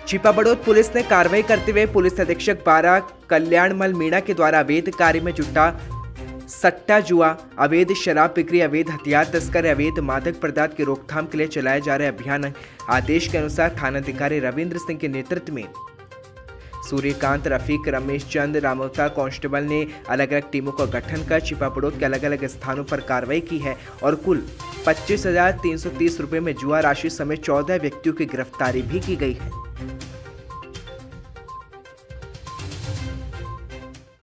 Chhipabarod police ने कार्रवाई करते हुए पुलिस अधीक्षक 12 कल्याणमल मीणा के द्वारा अवैध कार्य में जुटा सट्टा जुआ, अवैध शराब बिक्री, अवैध हथियार तस्कर, अवैध मादक पदार्थ की रोकथाम के लिए चलाए जा रहे अभियान आदेश के अनुसार थानाधिकारी रविंद्र सिंह के नेतृत्व में सूर्यकांत, रफीक, रमेश चंद, रामोता कांस्टेबल ने अलग अलग टीमों का गठन कर छिपाबड़ोद के अलग अलग स्थानों पर कार्रवाई की है और कुल 25,330 रुपये में जुआ राशि समेत 14 व्यक्तियों की गिरफ्तारी भी की गई है।